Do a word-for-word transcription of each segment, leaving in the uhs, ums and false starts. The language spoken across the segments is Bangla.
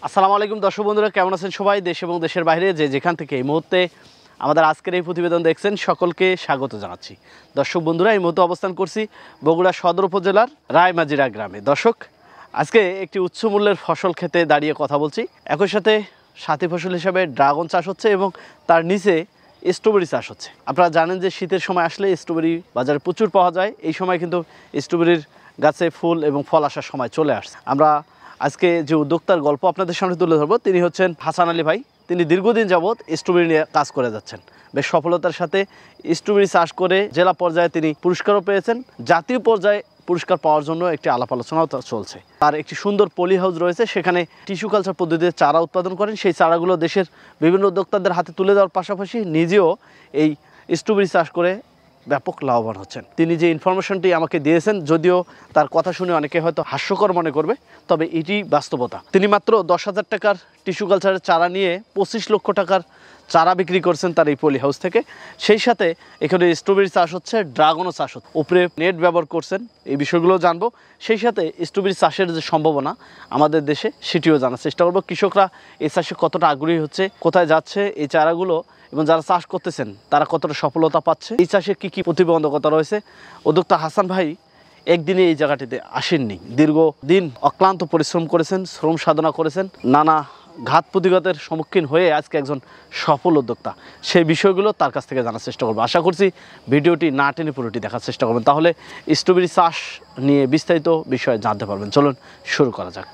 আসসালামু আলাইকুম দর্শক বন্ধুরা, কেমন আছেন সবাই? দেশ এবং দেশের বাইরে যে যেখান থেকে এই মুহূর্তে আমাদের আজকের এই প্রতিবেদন দেখছেন সকলকে স্বাগত জানাচ্ছি। দর্শক বন্ধুরা, এই মুহূর্তে অবস্থান করছি বগুড়া সদর উপজেলার রায়মাজিরা গ্রামে। দর্শক, আজকে একটি উচ্চ মূল্যের ফসল খেতে দাঁড়িয়ে কথা বলছি। একই সাথে সাথী ফসল হিসাবে ড্রাগন চাষ হচ্ছে এবং তার নিচে স্ট্রবেরি চাষ হচ্ছে। আপনারা জানেন যে শীতের সময় আসলে স্ট্রবেরি বাজারে প্রচুর পাওয়া যায়। এই সময় কিন্তু স্ট্রবেরির গাছে ফুল এবং ফল আসার সময় চলে আসছে। আমরা আজকে যে উদ্যোক্তার গল্প আপনাদের সামনে তুলে ধরবো, তিনি হচ্ছেন হাসান আলী ভাই। তিনি দীর্ঘদিন যাবৎ স্ট্রবেরি নিয়ে কাজ করে যাচ্ছেন। বেশ সফলতার সাথে স্ট্রবেরি চাষ করে জেলা পর্যায়ে তিনি পুরস্কারও পেয়েছেন। জাতীয় পর্যায়ে পুরস্কার পাওয়ার জন্য একটি আলাপ আলোচনাও চলছে। তার একটি সুন্দর পলি হাউস রয়েছে, সেখানে টিস্যু কালচার পদ্ধতিতে চারা উৎপাদন করেন। সেই চারাগুলো দেশের বিভিন্ন উদ্যোক্তাদের হাতে তুলে দেওয়ার পাশাপাশি নিজেও এই স্ট্রবেরি চাষ করে ব্যাপক লাভবান হচ্ছেন। তিনি যে ইনফরমেশনটি আমাকে দিয়েছেন, যদিও তার কথা শুনে অনেকে হয়তো হাস্যকর মনে করবে, তবে এটি বাস্তবতা। তিনি মাত্র দশ হাজার টাকার টিস্যু কালচারের চারা নিয়ে পঁচিশ লক্ষ টাকার চারা বিক্রি করছেন তার এই পলি হাউস থেকে। সেই সাথে এখানে স্ট্রবেরি চাষ হচ্ছে, ড্রাগনও চাষ হচ্ছে। উপরে নেট ব্যবহার করছেন, এই বিষয়গুলো জানবো। সেই সাথে স্ট্রবেরি চাষের যে সম্ভাবনা আমাদের দেশে, সেটিও জানার চেষ্টা করবো। কৃষকরা এই চাষে কতটা আগ্রহী হচ্ছে, কোথায় যাচ্ছে এই চারাগুলো, এবং যারা চাষ করতেছেন তারা কতটা সফলতা পাচ্ছে, এই চাষে কী কী প্রতিবন্ধকতা রয়েছে। উদ্যোক্তা হাসান ভাই একদিনে এই জায়গাটিতে আসেননি, দীর্ঘদিন অক্লান্ত পরিশ্রম করেছেন, শ্রম সাধনা করেছেন, নানা ঘাত প্রতিঘাতের সম্মুখীন হয়ে আজকে একজন সফল উদ্যোক্তা। সেই বিষয়গুলো তার কাছ থেকে জানার চেষ্টা করবো। আশা করছি ভিডিওটি না টেনে পুরোটি দেখার চেষ্টা করবেন, তাহলে স্ট্রবেরি চাষ নিয়ে বিস্তারিত বিষয়ে জানতে পারবেন। চলুন শুরু করা যাক।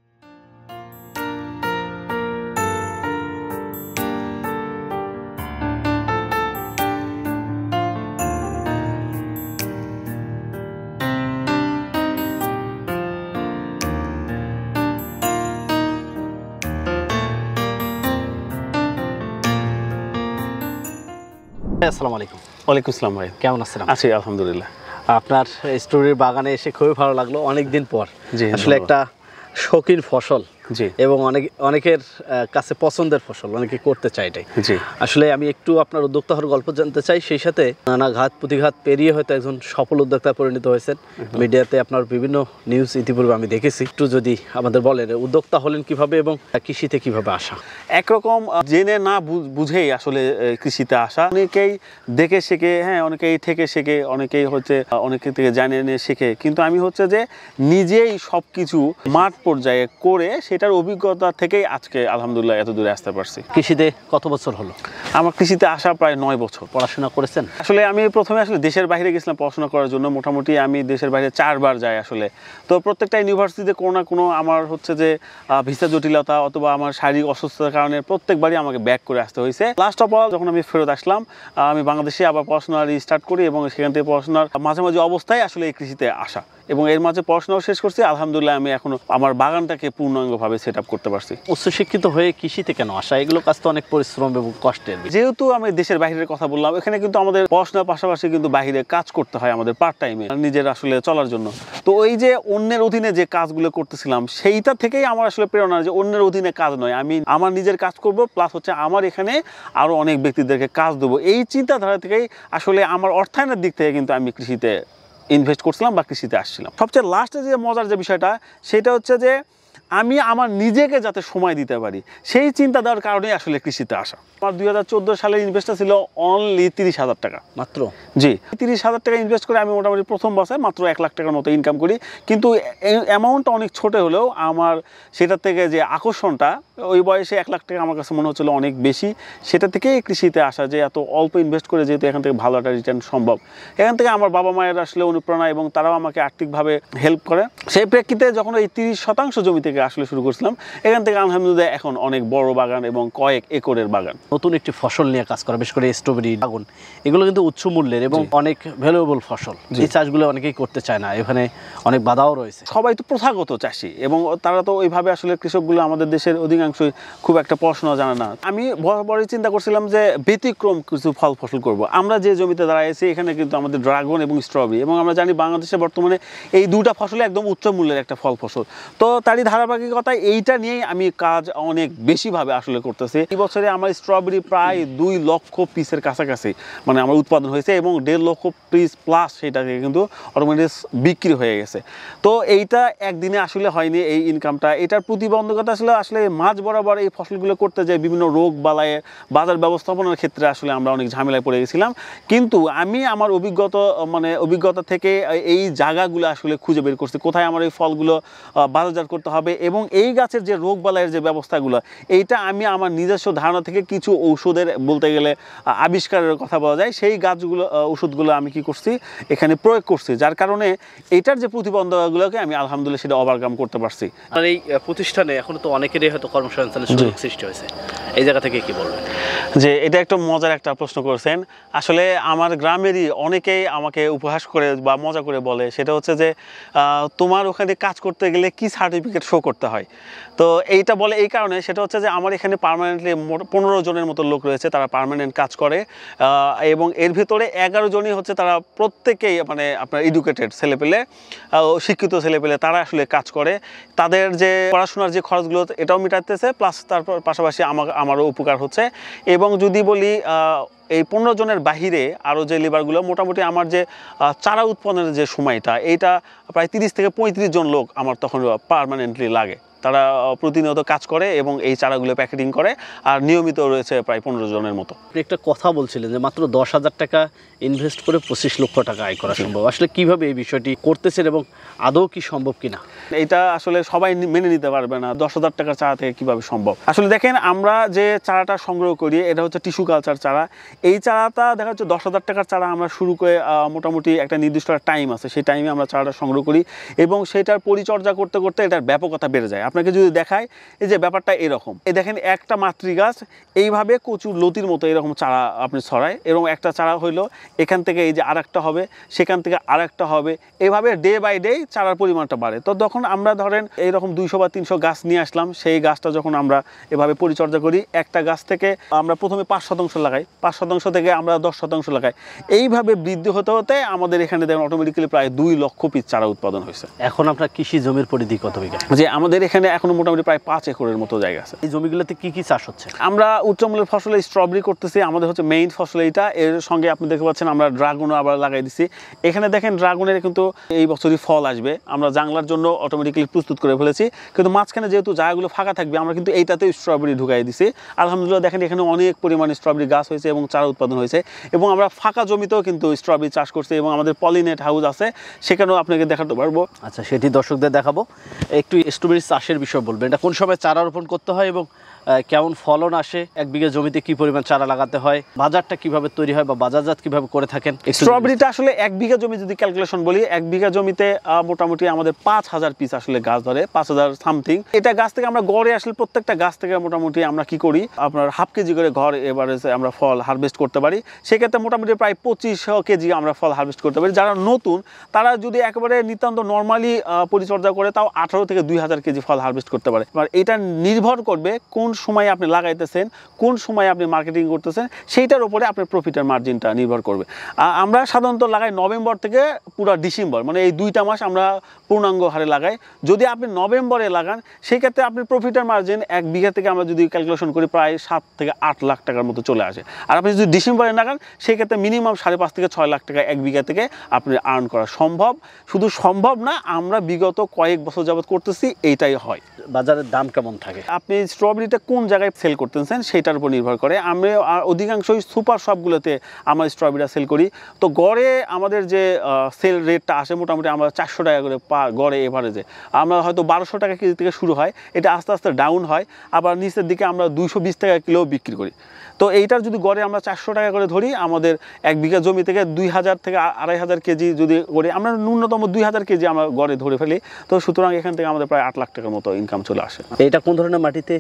আসসালামু আলাইকুম। ওয়ালাইকুম আসসালাম ভাই, কেমন আছেন? আছি আলহামদুলিল্লাহ। আপনার স্ট্রবেরির বাগানে এসে খুবই ভালো লাগলো, অনেকদিন পর। জি, আসলে একটা শৌখিন ফসল, জি, এবং অনেক অনেকের কাছে পছন্দের ফসল, অনেকে করতে চায় এটাই। জি, আসলে আমি একটু আপনার উদ্যোক্তা হওয়ার গল্প জানতে চাই। সেই সাথে নানা ঘাত প্রতিঘাত পেরিয়ে হয়তো একজন সফল উদ্যোক্তা পরিণত হয়েছেন। মিডিয়াতে আপনার বিভিন্ন নিউজ ইতিপূর্বে আমি দেখেছি। একটু যদি আমাদের বলেন উদ্যোক্তা হলেন কিভাবে এবং কৃষিতে কিভাবে আসা? একরকম জেনে না বুঝেই আসলে কৃষিতে আসা। অনেকেই দেখে শেখে, হ্যাঁ, অনেকেই থেকে শেখে, অনেকেই হচ্ছে অনেকে থেকে জানিয়ে নিয়ে শেখে, কিন্তু আমি হচ্ছে যে নিজেই সব কিছু মাঠ পর্যায়ে করে সেটার অভিজ্ঞতা থেকেই আজকে আলহামদুলিল্লাহ এত দূরে আসতে পারছি। কৃষিতে কত বছর হলো? আমার কৃষিতে আসা প্রায় নয় বছর। পড়াশোনা করেছেন? আসলে আমি প্রথমে আসলে দেশের বাইরে গেছিলাম পড়াশোনা করার জন্য। মোটামুটি আমি দেশের বাইরে চারবার যাই আসলে। তো প্রত্যেকটা ইউনিভার্সিটিতে কোনো না কোনো আমার হচ্ছে যে ভিসা জটিলতা অথবা আমার শারীরিক অসুস্থতার কারণে প্রত্যেকবারই আমাকে ব্যাক করে আসতে হয়েছে। লাস্ট অফ অল যখন আমি ফেরত আসলাম, আমি বাংলাদেশে আবার পড়াশোনা রিস্টার্ট করি এবং সেখান থেকে পড়াশোনার মাঝামাঝি অবস্থায় আসলে এই কৃষিতে আসা, এবং এর মাঝে পড়াশোনাও শেষ করছি। আলহামদুলিল্লাহ আমি এখনো আমার বাগানটাকে পূর্ণাঙ্গভাবে সেট আপ করতে পারছি। উচ্চশিক্ষিত হয়ে কৃষিতে কেন আসা? এগুলো কাজ তো অনেক পরিশ্রম এবং কষ্টের। যেহেতু আমি দেশের বাইরের কথা বললাম, এখানে কিন্তু আমাদের পড়াশোনার পাশাপাশি কিন্তু বাইরে কাজ করতে হয় আমাদের পার্ট টাইমে নিজের আসলে চলার জন্য। তো ওই যে অন্যের অধীনে যে কাজগুলো করতেছিলাম, সেইটা থেকেই আমার আসলে প্রেরণা যে অন্যের অধীনে কাজ নয়, আমি আমার নিজের কাজ করব, প্লাস হচ্ছে আমার এখানে আরও অনেক ব্যক্তিদেরকে কাজ দেবো। এই চিন্তাধারা থেকেই আসলে আমার অর্থায়নের দিক থেকে কিন্তু আমি কৃষিতে ইনভেস্ট করছিলাম বা কৃষিতে আসছিলাম। সবচেয়ে লাস্টে যে মজার যে বিষয়টা, সেটা হচ্ছে যে আমি আমার নিজেকে যাতে সময় দিতে পারি, সেই চিন্তা দেওয়ার কারণেই আসলে কৃষিতে আসা। আমার দুই হাজার চোদ্দো সালের ইনভেস্টটা ছিল অনলি তিরিশ হাজার টাকা মাত্র। জি, তিরিশ হাজার টাকা ইনভেস্ট করে আমি মোটামুটি প্রথম বছরে মাত্র এক লাখ টাকার মতো ইনকাম করি। কিন্তু অ্যামাউন্টটা অনেক ছোট হলেও আমার সেটার থেকে যে আকর্ষণটা, ওই বয়সে এক লাখ টাকা আমার কাছে মনে হচ্ছিলো অনেক বেশি। সেটা থেকেই কৃষিতে আসা, যে এত অল্প ইনভেস্ট করে যেহেতু এখান থেকে ভালো একটা রিটার্ন সম্ভব। এখান থেকে আমার বাবা মায়ের আসলে অনুপ্রেরণা এবং তারাও আমাকে আর্থিকভাবে হেল্প করে। সেই প্রেক্ষিতে যখন এই তিরিশ শতাংশ জমি থেকে আসলে শুরু করছিলাম, এখান থেকে আলহামদুলিল্লাহ এখন অনেক বড় বাগান এবং কয়েক একরের বাগান। নতুন একটি ফসল নিয়ে কাজ করা, বিশেষ করে স্ট্রবেরি, ড্রাগন, এগুলো কিন্তু উচ্চ মূল্যের এবং অনেক ভ্যালুয়েবল ফসল। এই চাষগুলো অনেকেই করতে চায় না, এখানে অনেক বাধাও রয়েছে। সবাই তো প্রথাগত চাষি এবং তারা তো ওইভাবে আসলে কৃষকগুলো আমাদের দেশের অধিকাংশই খুব একটা পড়াশোনা জানে না। আমি বরাবরই চিন্তা করছিলাম যে ব্যতিক্রম কিছু ফল ফসল করব। আমরা যে জমিতে দাঁড়াইছি এখানে কিন্তু আমাদের ড্রাগন এবং স্ট্রবেরি, এবং আমরা জানি বাংলাদেশে বর্তমানে এই দুটা ফসলে একদম উচ্চ মূল্যের একটা ফল ফসল। তো তারই ধারা ধারাবাহিকতায় এইটা নিয়েই আমি কাজ অনেক বেশিভাবে আসলে করতেছি। এই বছরে আমার স্ট্রবেরি প্রায় দুই লক্ষ পিসের কাছাকাছি মানে আমার উৎপাদন হয়েছে এবং দেড় লক্ষ পিস প্লাস সেটাকে কিন্তু অটোমেটিক বিক্রি হয়ে গেছে। তো এইটা একদিনে আসলে হয়নি এই ইনকামটা। এটার প্রতিবন্ধকতা আসলে আসলে মাঝ বরাবর এই ফসলগুলো করতে যায় বিভিন্ন রোগ বালায়ে বাজার ব্যবস্থাপনার ক্ষেত্রে আসলে আমরা অনেক ঝামেলায় পড়ে গেছিলাম। কিন্তু আমি আমার অভিজ্ঞতা মানে অভিজ্ঞতা থেকে এই জায়গাগুলো আসলে খুঁজে বের করছি কোথায় আমার এই ফলগুলো বাজারজাত করতে হবে এবং এই গাছের যে রোগ বালাইয়ের যে ব্যবস্থাগুলো এইটা আমি আমার নিজস্ব ধারণা থেকে কিছু ঔষধের বলতে গেলে আবিষ্কারের কথা বলা যায় সেই গাছগুলো ওষুধগুলো আমি কি করছি এখানে প্রয়োগ করছি, যার কারণে এইটার যে প্রতিবন্ধকগুলোকে আমি আলহামদুলিল্লাহ সেটা ওভারকাম করতে পারছি। আর এই প্রতিষ্ঠানে এখনো তো অনেকেরই হয়তো কর্মসংস্থানের সুযোগ সৃষ্টি হয়েছে, এই জায়গা থেকে কি বলবেন? যে এটা একটা মজার একটা প্রশ্ন করেছেন। আসলে আমার গ্রামেরই অনেকেই আমাকে উপহাস করে বা মজা করে বলে সেটা হচ্ছে যে তোমার ওখানে কাজ করতে গেলে কি সার্টিফিকেট শো করতে হয়। তো এইটা বলে এই কারণে সেটা হচ্ছে যে আমার এখানে পার্মানেন্টলি পনেরো জনের মতো লোক রয়েছে, তারা পার্মানেন্ট কাজ করে এবং এর ভিতরে এগারো জনই হচ্ছে তারা প্রত্যেকেই মানে আপনার এডুকেটেড ছেলেপেলে শিক্ষিত ছেলেপেলে তারা আসলে কাজ করে। তাদের যে পড়াশোনার যে খরচগুলো এটাও মেটাতেছে প্লাস তারপর পাশাপাশি আমার আমারও উপকার হচ্ছে। এবং যদি বলি এই পনেরো জনের বাহিরে আরও যে লেবারগুলো মোটামুটি আমার যে চারা উৎপাদনের যে সময়টা এইটা প্রায় তিরিশ থেকে পঁয়ত্রিশ জন লোক আমার তখন পার্মানেন্টলি লাগে। তারা প্রতিনিয়ত কাজ করে এবং এই চারাগুলো প্যাকেটিং করে আর নিয়মিত রয়েছে প্রায় পনেরো জনের মতো। আপনি একটা কথা বলছিলেন যে মাত্র দশ হাজার টাকা ইনভেস্ট করে পঁচিশ লক্ষ টাকা আয় করা সম্ভব, আসলে কিভাবে এই বিষয়টি করতেছেন এবং আদৌ কি সম্ভব কিনা? এটা আসলে সবাই মেনে নিতে পারবে না দশ হাজার টাকার চারা থেকে কিভাবে সম্ভব। আসলে দেখেন আমরা যে চারাটা সংগ্রহ করি এটা হচ্ছে টিস্যু কালচার চারা। এই চারাটা দেখা যাচ্ছে দশ হাজার টাকার চারা আমরা শুরু করে মোটামুটি একটা নির্দিষ্ট টাইম আছে, সেই টাইমে আমরা চারাটা সংগ্রহ করি এবং সেটার পরিচর্যা করতে করতে এটার ব্যাপকতা বেড়ে যায়। আপনাকে যদি দেখায় এই যে ব্যাপারটা এরকম, এই দেখেন একটা মাতৃ গাছ এইভাবে কচুর লতির মতো এরকম চারা আপনি ছড়ায় এবং একটা চারা হইলো এখান থেকে এই যে আর একটা হবে সেখান থেকে আর একটা হবে, এইভাবে ডে বাই ডে চারার পরিমাণটা বাড়ে। তো তখন আমরা ধরেন এইরকম দুইশো বা তিনশো গাছ নিয়ে আসলাম, সেই গাছটা যখন আমরা এভাবে পরিচর্যা করি একটা গাছ থেকে আমরা প্রথমে পাঁচ শতাংশ লাগাই, পাঁচ শতাংশ থেকে আমরা দশ শতাংশ লাগাই, এইভাবে বৃদ্ধি হতে হতে আমাদের এখানে দেখেন অটোমেটিক্যালি প্রায় দুই লক্ষ পিস চারা উৎপাদন হয়েছে। এখন আপনার কৃষি জমির পরিধি কত বিঘা? যে আমাদের এখানে এখনো মোটামুটি প্রায় পাঁচ একরের মতো জায়গা আছে। এই জমিগুলোতে কি কি চাষ হচ্ছে? আমরা উচ্চমূল্যের ফসলে স্ট্রবেরি করতেছি, আমাদের হচ্ছে মেইন ফসল এইটা। এর সঙ্গে আপনি দেখতে পাচ্ছেন আমরা ড্রাগনও আবার লাগাই দিছি। এখানে দেখেন ড্রাগনের কিন্তু এই বছরই ফল আসবে, আমরা জাংলার জন্য অটোমেটিক্যালি প্রস্তুত করে ফেলেছি, কিন্তু মাঝখানে যেহেতু জায়গাগুলো ফাঁকা থাকবে আমরা কিন্তু এইটাতেও স্ট্রবেরি ঢুকাই দিছি। আলহামদুলিল্লাহ দেখেন এখানে অনেক পরিমাণে স্ট্রবেরি গাছ হয়েছে এবং চারা উৎপাদন হয়েছে এবং আমরা ফাঁকা জমিতেও কিন্তু স্ট্রবেরি চাষ করছি এবং আমাদের পলিনেট হাউস আছে, সেখানেও আপনাকে দেখাতে পারবো। আচ্ছা, সেটি দর্শকদের দেখাবো। একটু স্ট্রবেরি চাষের বিষয় বলবেন, এটা কোন সময় চারা রোপণ করতে হয় এবং কেমন ফলন আসে, এক বিঘা জমিতে কি পরিমাণ চারা লাগাতে হয়, বাজারটা কিভাবে তৈরি হয় বা বাজারজাত কিভাবে করে থাকেন? স্ট্রবেরিটা আসলে এক বিঘা জমি যদি ক্যালকুলেশন বলি, এক বিঘা জমিতে মোটামুটি আমাদের পাঁচ হাজার পিস আসলে গাছ ধরে, পাঁচ হাজার সামথিং। এটা গাছ থেকে আমরা গড়ে আসলে প্রত্যেকটা গাছ থেকে মোটামুটি আমরা কি করি আপনার হাফ কেজি করে ঘর এবারে আমরা ফল হারভেস্ট করতে পারি। সেক্ষেত্রে মোটামুটি প্রায় পঁচিশশো কেজি আমরা ফল হারভেস্ট করতে পারি। যারা নতুন তারা যদি একেবারে নিতান্ত নর্মালি পরিচর্যা করে তাও আঠারো থেকে দুই হাজার কেজি ফল হারভেস্ট করতে পারে। এবার এটা নির্ভর করবে কোন সময় আপনি লাগাইতেছেন, কোন সময় আপনি মার্কেটিং করতেছেন, সেইটার উপরে আপনার প্রফিটের মার্জিনটা নির্ভর করবে। আমরা সাধারণত লাগাই নভেম্বর থেকে পুরো ডিসেম্বর, মানে এই দুইটা মাস আমরা পূর্ণাঙ্গ হারে লাগাই। যদি আপনি নভেম্বরে লাগান সেই ক্ষেত্রে আপনি প্রফিটের মার্জিন এক বিঘা থেকে আমরা যদি ক্যালকুলেশন করি প্রায় সাত থেকে আট লাখ টাকার মতো চলে আসে। আর আপনি যদি ডিসেম্বরে লাগান সেই ক্ষেত্রে মিনিমাম সাড়ে পাঁচ থেকে ছয় লাখ টাকা এক বিঘা থেকে আপনি আর্ন করা সম্ভব। শুধু সম্ভব না, আমরা বিগত কয়েক বছর যাবত করতেছি, এইটাই হয়। বাজারের দাম কেমন থাকে? আপনি স্ট্রবেরিটা কোন জায়গায় সেল করতেছেন সেইটার উপর নির্ভর করে। আমরা অধিকাংশই সুপার শপগুলোতে আমরা স্ট্রবেরিটা সেল করি। তো গড়ে আমাদের যে সেল রেটটা আসে মোটামুটি আমরা চারশো টাকা করে পা গড়ে এভারেজে, আমরা হয়তো বারোশো টাকা কেজি থেকে শুরু হয়, এটা আস্তে আস্তে ডাউন হয়, আবার নিচের দিকে আমরা দুইশো বিশ টাকা কিলো বিক্রি করি। তো এইটার যদি গড়ে আমরা চারশো টাকা করে ধরি, আমাদের এক বিঘা জমি থেকে দুই হাজার থেকে আড়াই হাজার কেজি যদি করে আমরা ন্যূনতম দুই হাজার কেজি আমরা গড়ে ধরে ফেলি, তো সুতরাং এখান থেকে আমাদের প্রায় আট লাখ টাকার মতো ইনকাম চলে আসে। এটা কোন ধরনের মাটিতে স্ট্রবেরি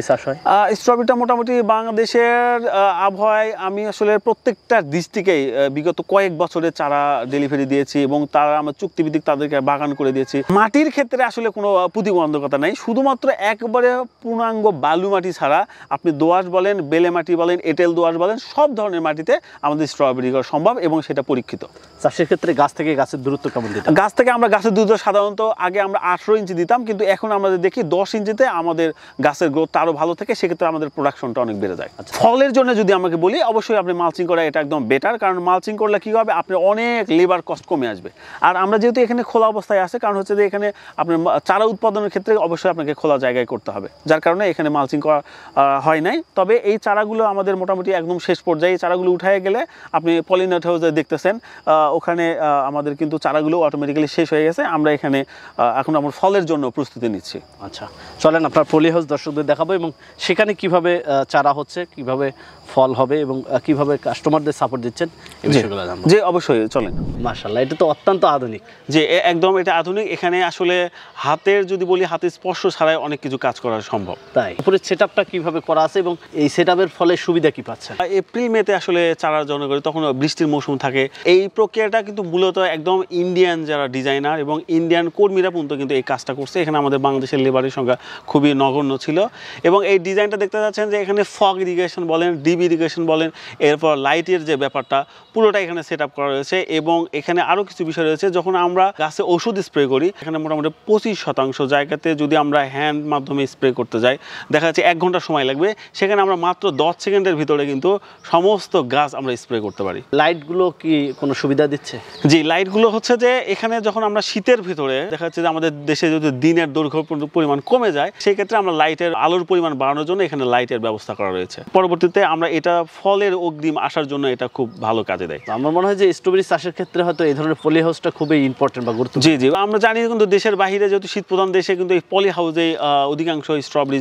চাষ হয়? স্ট্রবেরিটা মোটামুটি বাংলাদেশের আবহাওয়ায় আমি আসলে প্রত্যেকটা ডিস্ট্রিক্টেই বিগত কয়েক বছরের চারা ডেলিভারি দিয়েছি এবং তারা আমার চুক্তিভিত্তিক তাদেরকে বাগান করে দিয়েছি। মাটির ক্ষেত্রে আসলে কোনো প্রতিবন্ধকতা নেই, শুধুমাত্র একবারে পূর্ণাঙ্গ বালু মাটি ছাড়া আপনি দোআঁশ বলেন, বেলে মাটি বলেন, এঁটেল দোআঁশ বলেন, সব ধরনের মাটিতে আমাদের স্ট্রবেরি করা সম্ভব এবং সেটা পরীক্ষিত। চাষের ক্ষেত্রে গাছ থেকে গাছের দূরত্ব কেমন দিতে? গাছ থেকে আমরা গাছের দূরত্ব সাধারণত আগে আমরা আঠারো ইঞ্চি দিতাম, কিন্তু এখন আমরা দেখি দশ ইঞ্চিতে আমাদের গাছের গ্রোথ আরও ভালো থাকে, সেক্ষেত্রে আমাদের প্রোডাকশনটা অনেক বেড়ে যায়। ফলের জন্য যদি আমাকে বলি, অবশ্যই আপনি মালচিং করা এটা একদম বেটার, কারণ মালচিং করলে কী হবে, আপনার অনেক লেবার কস্ট কমে আসবে। আর আমরা যেহেতু এখানে খোলা অবস্থায় আছে, কারণ হচ্ছে যে এখানে আপনার চারা উৎপাদনের ক্ষেত্রে অবশ্যই আপনাকে খোলা জায়গায় করতে হবে, যার কারণে এখানে মালচিং করা হয় নাই। তবে এই চারাগুলো আমাদের মোটামুটি একদম শেষ পর্যায়ে, এই চারাগুলো উঠায় গেলে আপনি পলিনেট হাউসে দেখতেছেন ওখানে আমাদের কিন্তু চারাগুলো অটোমেটিক্যালি শেষ হয়ে গেছে। আমরা এখানে এখন আমার ফলের জন্য প্রস্তুতি নিচ্ছি। আচ্ছা, চলেন আপনার পলি হাউস দর্শকদের দেখাবো এবং সেখানে কিভাবে চারা হচ্ছে, কিভাবে ফল হবে এবং কিভাবে কাস্টমারদের সাপোর্ট দিচ্ছেন এই বিষয়গুলো জানবো। জি অবশ্যই, চলেন। মাশাআল্লাহ, এটা তো অত্যন্ত আধুনিক। যে একদম এটা আধুনিক। এখানে আসলে হাতের যদি বলি, হাতের স্পর্শ ছাড়াই অনেক কিছু কাজ করা সম্ভব। তাই উপরের সেটআপটা কিভাবে করা আছে এবং এই সেটআপের ফলে সুবিধা কি পাচ্ছেন? এপ্রিল মেতে আসলে চারা জন্য করে, তখন বৃষ্টির মৌসুম থাকে। এই প্রক্রিয়াটা কিন্তু মূলত একদম ইন্ডিয়ান যারা ডিজাইনার এবং ইন্ডিয়ান কর্মীরা পর্যন্ত কিন্তু এই কাজটা করছে। এখানে আমাদের বাংলাদেশের লেবারের সংখ্যা খুবই নগণ্য ছিল এবং এই ডিজাইনটা দেখতে পাচ্ছেন যে এখানে ফগ ইরিগেশন বলেন, ডিপ ইরিগেশন বলেন, এরপর লাইটের যে ব্যাপারটা পুরোটা এখানে সেট আপ করা রয়েছে। এবং এখানে আরও কিছু বিষয় রয়েছে, যখন আমরা গাছে ওষুধ স্প্রে করি, এখানে মোটামুটি পঁচিশ শতাংশ জায়গাতে যদি আমরা হ্যান্ড মাধ্যমে স্প্রে করতে যাই, দেখা যাচ্ছে এক ঘন্টা সময় লাগবে, সেখানে আমরা মাত্র দশ সেকেন্ডের ভিতরে কিন্তু সমস্ত গাছ আমরা স্প্রে করতে পারি। লাইটগুলো কি কোনো সুবিধা দিচ্ছে? জি, লাইটগুলো হচ্ছে যে এখানে যখন আমরা শীতের ভিতরে দেখা যাচ্ছে যে আমাদের দেশে যদি দিনের দৈর্ঘ্য পরিমাণ কমে যায়, সেই ক্ষেত্রে আমরা লাইটের আলোর পরিমাণ বাড়ানোর জন্য এখানে লাইটের ব্যবস্থা করা রয়েছে। পরবর্তীতে আমরা এটা ফলের অগ্রিম আসার জন্য এটা খুব ভালো কাজে দেয়। আমার মনে হয় যে স্ট্রবেরি চাষের ক্ষেত্রে হয়তো এই ধরনের পলি হাউসটা খুবই ইম্পর্টেন্ট বা গুরুত্বপূর্ণ। জি জি, আমরা জানি কিন্তু দেশের বাইরে যেহেতু শীত প্রধান দেশে কিন্তু এই পলি হাউসে অধিকাংশ স্ট্রবেরি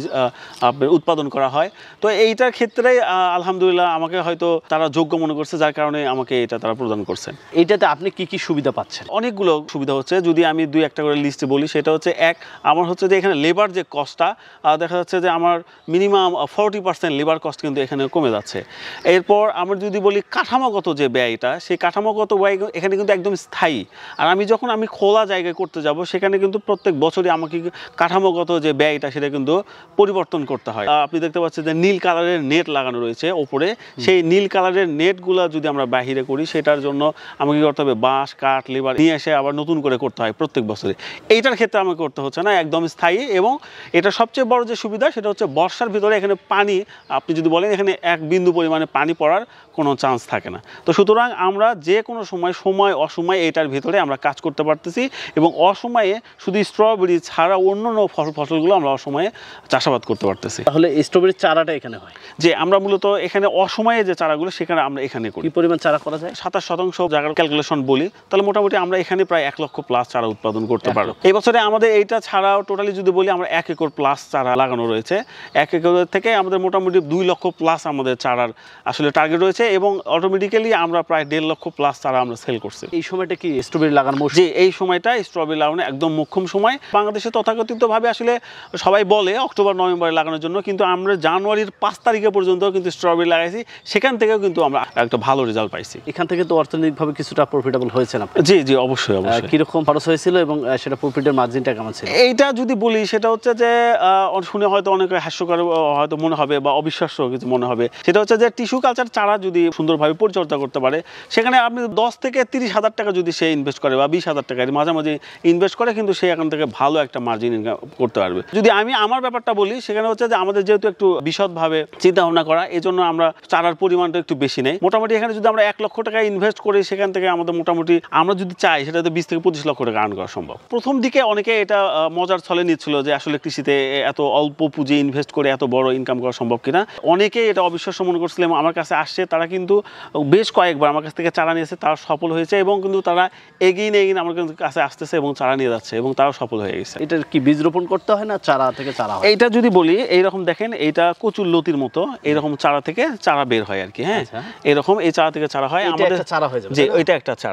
উৎপাদন করা হয়। তো এইটার ক্ষেত্রে আলহামদুলিল্লাহ আমাকে হয়তো তারা যোগ্য মনে করছে, যার কারণে আমাকে এটা তারা প্রদান করছেন। এইটাতে আপনি কি কি সুবিধা পাচ্ছেন? অনেকগুলো সুবিধা হচ্ছে, যদি আমি দুই একটা করে লিস্টে বলি, সেটা হচ্ছে এক, আমার হচ্ছে যে এখানে লেবার যে কস্টটা দেখা যাচ্ছে যে আমার minimum forty percent labour cost কিন্তু এখানে কমে যাচ্ছে। এরপর আমরা যদি বলি কাঠামোগত যে ব্যয়টা, সেই কাঠামোগত ব্যয় এখানে কিন্তু একদম স্থায়ী। আর আমি যখন আমি খোলা জায়গায় করতে যাব, সেখানে কিন্তু প্রত্যেক বছরই আমাকে কাঠামোগত যে ব্যয়টা সেটা কিন্তু পরিবর্তন করতে হয়। আপনি দেখতে পাচ্ছেন যে নীল কালারের নেট লাগানো রয়েছে ওপরে, সেই নীল কালারের নেটগুলো যদি আমরা বাহিরে করি, সেটার জন্য আমাকে করতে হবে বাঁশ, কাঠ, লেবার নিয়ে এসে আবার নতুন করে করতে হয় প্রত্যেক বছরে। এইটার ক্ষেত্রে আমাকে করতে হচ্ছে না, একদম স্থায়ী। এবং এটা সবচেয়ে বড় যে সুবিধা, সেটা হচ্ছে বর্ষার ভিতরে এখানে পানি, আপনি যদি বলেন এখানে এক বিন্দু পরিমাণে পানি পড়ার কোনো চান্স থাকে না। তো সুতরাং আমরা যে কোনো সময় সময় অসময়ে এইটার ভিতরে আমরা কাজ করতে পারতেছি এবং অসময়ে শুধু স্ট্রবেরি ছাড়া অন্য অন্য ফসলগুলো আমরা অসময়ে চাষাবাদ করতে পারতেছি। তাহলে স্ট্রবেরির চারাটা এখানে হয়? যে আমরা মূলত এখানে অসময়ে যে চারাগুলো সেখানে আমরা এখানে করি। কি পরিমাণ চারা করা যায়? সাতাশ শতাংশ জায়গার ক্যালকুলেশন বলি, তাহলে মোটামুটি আমরা এখানে প্রায় এক লক্ষ প্লাস চারা উৎপাদন করতে পারবো। এই বছরে আমাদের এইটা ছাড়াও টোটালি যদি বলি, আমরা এক একর প্লাস চারা লাগানো রয়েছে। এক একর থেকে আমাদের মোটামুটি দুই লক্ষ প্লাস আমাদের চারার আসলে টার্গেট রয়েছে এবং অটোমেটিক্যালি আমরা প্রায় দেড় লক্ষ প্লাস চারা আমরা সেল করছি। এই সময়টা কি স্ট্রবেরি লাগানো মৌসুম? যে এই সময়টা স্ট্রবেরি লাগানো একদম মোক্ষম সময়। বাংলাদেশে তথাকথিতভাবে আসলে সবাই বলে অক্টোবর নভেম্বরে লাগানোর জন্য, কিন্তু আমরা জানুয়ারির পাঁচ তারিখে পর্যন্ত কিন্তু স্ট্রবেরি লাগাইছি, সেখান থেকেও কিন্তু আমরা একটা ভালো রেজাল্ট পাইছি। এখান থেকে তো অর্থনৈতিকভাবে কিছুটা প্রফিটেবল হয়েছে না? জি জি, অবশ্যই অবশ্যই। কিরকম খরচ হয়েছিল এবং সেটা প্রফিটের মার্জিনটা কেমন ছিল? এইটা যদি বলি, সেটা হচ্ছে যে শুনে হয়তো অনেক হাস্যকর হয়তো মনে হবে বা অবিশ্বাস্য কিছু মনে হবে, সেটা হচ্ছে যে টিস্যু কালচার চারা যদি সুন্দরভাবে পরিচর্যা করতে পারে, সেখানে আপনি দশ থেকে তিরিশ হাজার টাকা যদি সে ইনভেস্ট করে বা বিশ হাজার টাকা মাঝামাঝি ইনভেস্ট করে, কিন্তু সে এখান থেকে ভালো একটা মার্জিন ইনকাম করতে পারবে। যদি আমি আমার ব্যাপারটা বলি, সেখানে হচ্ছে যে আমাদের যেহেতু একটু বিশদভাবে চিন্তা ভাবনা করা, এই জন্য আমরা চারার পরিমাণটা একটু বেশি নেই। মোটামুটি এখানে যদি আমরা এক লক্ষ টাকা ইনভেস্ট করি, সেখান থেকে আমাদের মোটামুটি আমরা যদি চাই সেটাতে বিশ থেকে পঁচিশ লক্ষ টাকা আর্ন করা সম্ভব। প্রথম দিকে অনেকে এটা মজার ছলে নিচ্ছিল যে আসলে কৃষিতে এত অল্প পুঁজি ইনভেস্ট করে এত বড় ইনকাম করা সম্ভব কিনা। অনেকে এটা অবিশ্বাস্য মনে করছিল এবং আমার কাছে আসছে, তারা কিন্তু বেশ কয়েকবার আমার কাছ থেকে চারা নিয়েছে, তারা সফল হয়েছে এবং কিন্তু তারা এগিয়ে এগিয়ে আমার কাছে আসতেছে এবং চারা নিয়ে যাচ্ছে এবং তারাও সফল হয়ে গেছে। এটার কি বীজ রোপণ করতে হয় না চারা থেকে চারা হয়? এইটা যদি বলি, এইরকম দেখেন, এইটা কচুর লতির মতো এইরকম চারা থেকে চারা বের হয় আর কি। হ্যাঁ, এরকম এই চারা থেকে চারা হয় আমাদের। চারা হয়ে যাবে? যে ওইটা একটা চারা।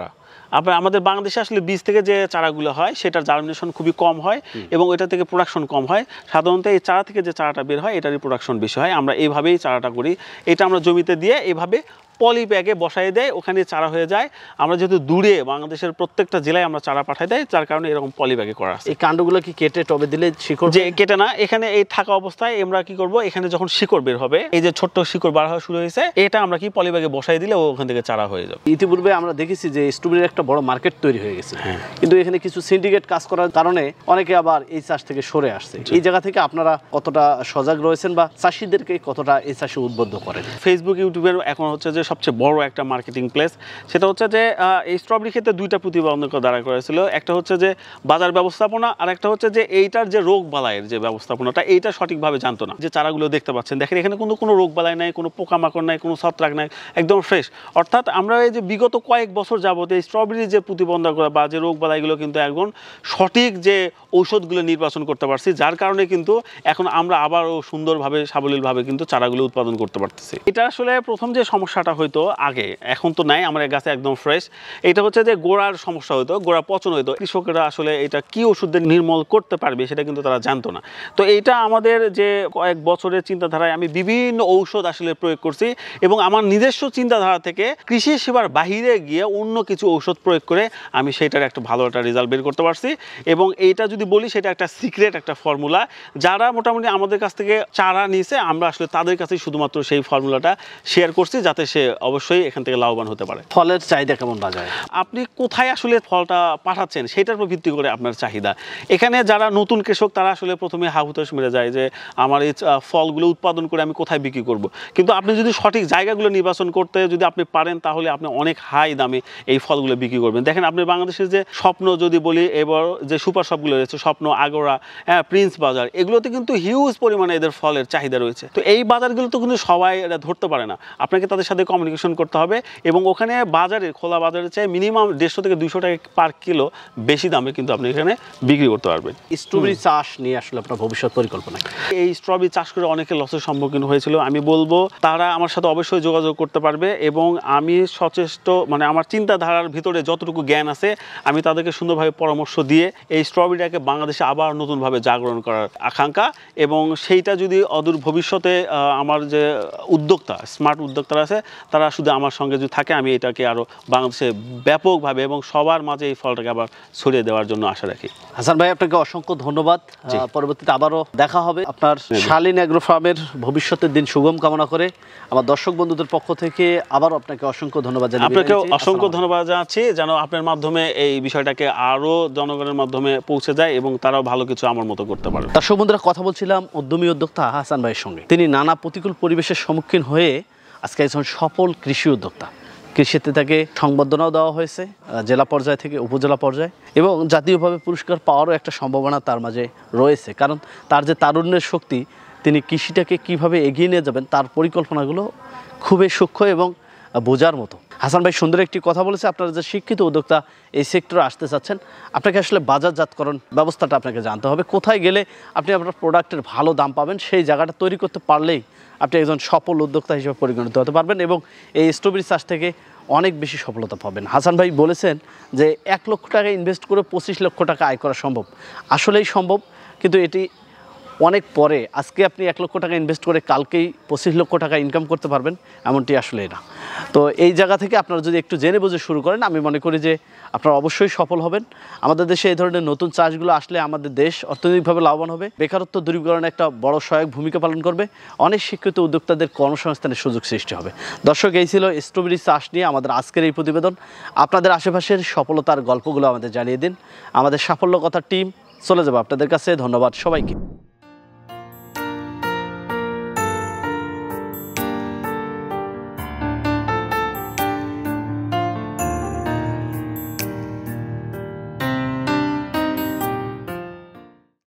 আপনার আমাদের বাংলাদেশে আসলে বীজ থেকে যে চারাগুলো হয় সেটার জার্মিনেশন খুবই কম হয় এবং এটা থেকে প্রোডাকশন কম হয়। সাধারণত এই চারা থেকে যে চারাটা বের হয় এটারই প্রোডাকশন বেশি হয়। আমরা এইভাবেই চারাটা করি, এটা আমরা জমিতে দিয়ে এইভাবে পলি ব্যাগে বসাই দেয়, ওখানে চারা হয়ে যায়। আমরা যেহেতু দূরে বাংলাদেশের প্রত্যেকটা জেলায় আমরা চারা পাঠাই দেয়, যার কারণে এরকম পলি ব্যাগে করা আছে। এই কাণ্ডগুলো কি কেটে টবে দিলে শিকড়? যে কেটে না, এখানে এই থাকা অবস্থায় আমরা কি করব, এখানে যখন শিকড় বের হবে, এই যে ছোট্ট শিকড় বার হওয়া শুরু হয়েছে, এটা আমরা কি পলি ব্যাগে বসাই দিলে ওখান থেকে চারা হয়ে যাবে। ইতিপূর্বে আমরা দেখেছি যে স্ট্রবেরির একটা বড় মার্কেট তৈরি হয়ে গেছে, কিন্তু এখানে কিছু সিন্ডিকেট কাজ করার কারণে অনেকে আবার এই চাষ থেকে সরে আসছে। এই জায়গা থেকে আপনারা কতটা সজাগ রয়েছেন বা চাষিদেরকে কতটা এই চাষে উদ্বুদ্ধ করেন? ফেসবুক, ইউটিউবের এখন হচ্ছে যে সবচেয়ে বড় একটা মার্কেটিং প্লেস, সেটা হচ্ছে যে এই স্ট্রবেরি ক্ষেত্রে দুইটা প্রতিবন্ধকতা দাঁড়া করেছিল। একটা হচ্ছে যে বাজার ব্যবস্থাপনা, আর একটা হচ্ছে যে এইটার যে রোগ বালাইয়ের যে ব্যবস্থাপনাটা, এইটা সঠিকভাবে জানতো না। যে চারাগুলো দেখতে পাচ্ছেন, দেখেন এখানে কিন্তু কোনো রোগ বালাই নাই, কোনো পোকামাকড় নাই, কোনো ছত্রাক নাই, একদম ফ্রেশ। অর্থাৎ আমরা এই যে বিগত কয়েক বছর যাবত এই স্ট্রবেরির যে প্রতিবন্ধকতা বা যে রোগ বালাইগুলো কিন্তু এখন সঠিক যে ঔষধগুলো নির্বাচন করতে পারছি, যার কারণে কিন্তু এখন আমরা আবারও সুন্দরভাবে সাবলীলভাবে কিন্তু চারাগুলো উৎপাদন করতে পারতেছি। এটা আসলে প্রথম যে সমস্যাটা হয়তো আগে, এখন তো নাই, আমার গাছে একদম ফ্রেশ। এটা হচ্ছে যে গোড়ার সমস্যা হতো, গোড়া পচন হতো। কৃষকেরা আসলে এটা কি ওষুধ দিয়ে নির্মূল করতে পারবে সেটা কিন্তু তারা জানতো না। তো এইটা আমাদের যে কয়েক বছরের চিন্তাধারায় আমি বিভিন্ন ঔষধ আসলে প্রয়োগ করছি এবং আমার নিজস্ব চিন্তাধারা থেকে কৃষি সেবার বাহিরে গিয়ে অন্য কিছু ঔষধ প্রয়োগ করে আমি সেটার একটা ভালো একটা রেজাল্ট বের করতে পারছি। এবং এইটা যদি বলি, সেটা একটা সিক্রেট একটা ফর্মুলা। যারা মোটামুটি আমাদের কাছ থেকে চারা নিয়েছে, আমরা আসলে তাদের কাছেই শুধুমাত্র সেই ফর্মুলাটা শেয়ার করছি, যাতে সে অবশ্যই এখান থেকে লাভবান হতে পারে। ফলের চাহিদা কেমন বাজারে? আপনি কোথায় আসলে ফলটা পাঠাচ্ছেন সেটার উপর ভিত্তি করে আপনার চাহিদা। এখানে যারা নতুন কৃষক, তারা আসলে প্রথমে হাহুতাশ মেরে যায় যে আমার এই ফলগুলো উৎপাদন করে আমি কোথায় বিক্রি করব। কিন্তু আপনি যদি সঠিক জায়গাগুলো নির্বাচন করতে যদি আপনি পারেন, তাহলে আপনি অনেক হাই দামে এই ফলগুলো বিক্রি করবেন। দেখেন, আপনি বাংলাদেশের যে স্বপ্ন যদি বলি, এবার যে সুপার শপগুলো রয়েছে, স্বপ্ন, আগোরা, হ্যাঁ, প্রিন্স বাজার, এগুলোতে কিন্তু হিউজ পরিমাণে এদের ফলের চাহিদা রয়েছে। তো এই বাজারগুলো তো কিন্তু সবাই এটা ধরতে পারে না, আপনাকে তাদের সাথে কমিউনিকেশন করতে হবে এবং ওখানে বাজারে, খোলা বাজারে চাই মিনিমাম দেড়শো থেকে দুইশো টাকা পার কিলো বেশি দামে কিন্তু আপনি এখানে বিক্রি করতে পারবেন। স্ট্রবেরি চাষ নিয়ে আসলে আপনার ভবিষ্যৎ পরিকল্পনা? এই স্ট্রবেরি চাষ করে অনেকে লসের সম্মুখীন হয়েছিল। আমি বলবো তারা আমার সাথে অবশ্যই যোগাযোগ করতে পারবে এবং আমি সচেষ্ট, মানে আমার চিন্তাধারার ভিতরে যতটুকু জ্ঞান আছে, আমি তাদেরকে সুন্দরভাবে পরামর্শ দিয়ে এই স্ট্রবেরিটাকে বাংলাদেশে আবার নতুনভাবে জাগরণ করার আকাঙ্ক্ষা। এবং সেইটা যদি অদূর ভবিষ্যতে আমার যে উদ্যোক্তা, স্মার্ট উদ্যোক্তারা আছে, তারা শুধু আমার সঙ্গে যদি থাকে, আমি এটাকে আরও বাংলাদেশে ব্যাপকভাবে এবং সবার মাঝে এই ফলটাকে আবার ছড়িয়ে দেওয়ার জন্য আশা রাখি। হাসান ভাই, আপনাকে অসংখ্য ধন্যবাদ। পরবর্তীতে আবারও দেখা হবে। আপনার শালীন অ্যাগ্রো ফার্মের ভবিষ্যতের দিন সুগম কামনা করে আমার দর্শক বন্ধুদের পক্ষ থেকে আবারও আপনাকে অসংখ্য ধন্যবাদ জানাই। আপনাকে অসংখ্য ধন্যবাদ জানাচ্ছি, যেন আপনার মাধ্যমে এই বিষয়টাকে আরও জনগণের মাধ্যমে পৌঁছে যায় এবং তারাও ভালো কিছু আমার মতো করতে পারে। দর্শক বন্ধুরা, কথা বলছিলাম উদ্যমী উদ্যোক্তা হাসান ভাইয়ের সঙ্গে। তিনি নানা প্রতিকূল পরিবেশের সম্মুখীন হয়ে আজকে একজন সফল কৃষি উদ্যোক্তা। কৃষিতে তাকে সংবর্ধনাও দেওয়া হয়েছে জেলা পর্যায় থেকে উপজেলা পর্যায়ে, এবং জাতীয়ভাবে পুরস্কার পাওয়ারও একটা সম্ভাবনা তার মাঝে রয়েছে। কারণ তার যে তারুণ্যের শক্তি, তিনি কৃষিটাকে কিভাবে এগিয়ে নিয়ে যাবেন তার পরিকল্পনাগুলো খুবই সূক্ষ্ম এবং বোঝার মতো। হাসান ভাই সুন্দর একটি কথা বলেছে। আপনারা যে শিক্ষিত উদ্যোক্তা এই সেক্টরে আসতে চাচ্ছেন, আপনাকে আসলে বাজারজাতকরণ ব্যবস্থাটা আপনাকে জানতে হবে। কোথায় গেলে আপনি আপনার প্রোডাক্টের ভালো দাম পাবেন, সেই জায়গাটা তৈরি করতে পারলেই আপনি একজন সফল উদ্যোক্তা হিসেবে পরিগণিত হতে পারবেন এবং এই স্ট্রবেরি চাষ থেকে অনেক বেশি সফলতা পাবেন। হাসান ভাই বলেছেন যে এক লক্ষ টাকা ইনভেস্ট করে পঁচিশ লক্ষ টাকা আয় করা সম্ভব। আসলেই সম্ভব, কিন্তু এটি অনেক পরে। আজকে আপনি এক লক্ষ টাকা ইনভেস্ট করে কালকেই পঁচিশ লক্ষ টাকা ইনকাম করতে পারবেন, এমনটি আসলে না। তো এই জায়গা থেকে আপনারা যদি একটু জেনে বুঝে শুরু করেন, আমি মনে করি যে আপনারা অবশ্যই সফল হবেন। আমাদের দেশে এই ধরনের নতুন চাষগুলো আসলে আমাদের দেশ অর্থনৈতিকভাবে লাভবান হবে, বেকারত্ব দূরীকরণে একটা বড় সহায়ক ভূমিকা পালন করবে, অনেক শিক্ষিত উদ্যোক্তাদের কর্মসংস্থানের সুযোগ সৃষ্টি হবে। দর্শক, এই ছিল স্ট্রবেরি চাষ নিয়ে আমাদের আজকের এই প্রতিবেদন। আপনাদের আশেপাশের সফলতার গল্পগুলো আমাদের জানিয়ে দিন। আমাদের সাফল্য কথা টিম চলে যাবো আপনাদের কাছে। ধন্যবাদ সবাইকে।